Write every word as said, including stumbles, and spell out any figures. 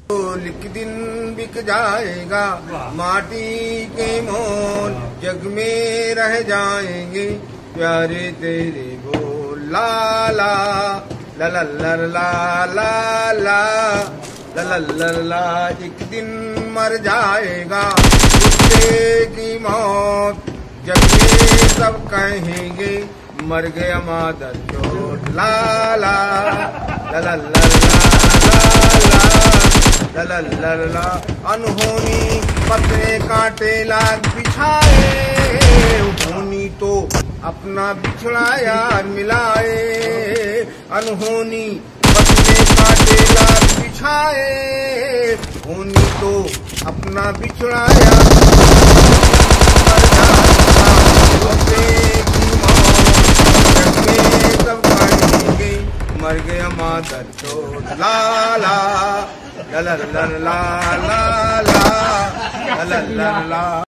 लिख दिन बिक जाएगा, माटी के मोल जग में रह जाएंगे, प्यारे तेरे बोल ला ला ला ला ला ला ला ला ला ला। एक दिन मर जाएगा कुत्ते की मौत, जग में सब कहेंगे मर गया मादर चोट, ला ला ला ला ला ला ला ला। अनहोनी पत्रे कांटे लाग बिछाए, होनी तो अपना बिछड़ा यार मिलाए, अनहोनी पत्रे कांटे लाग बिछाए, होनी तो अपना बिछड़ा यार मर गया मादर चोट, ला ला ला ला ला ला ला ला ला ला ला।